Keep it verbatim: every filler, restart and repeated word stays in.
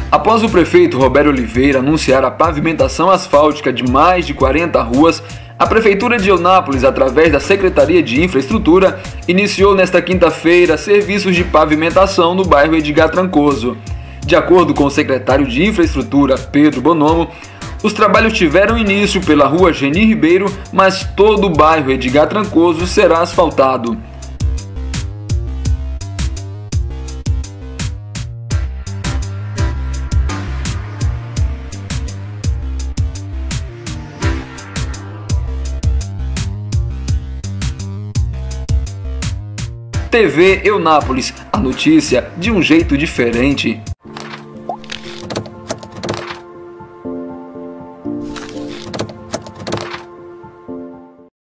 Após o prefeito Roberto Oliveira anunciar a pavimentação asfáltica de mais de quarenta ruas, a Prefeitura de Eunápolis, através da Secretaria de Infraestrutura, iniciou nesta quinta-feira serviços de pavimentação no bairro Edgar Trancoso. De acordo com o secretário de Infraestrutura, Pedro Bonomo, os trabalhos tiveram início pela rua Geni Ribeiro, mas todo o bairro Edgar Trancoso será asfaltado. T V Eunápolis, a notícia de um jeito diferente.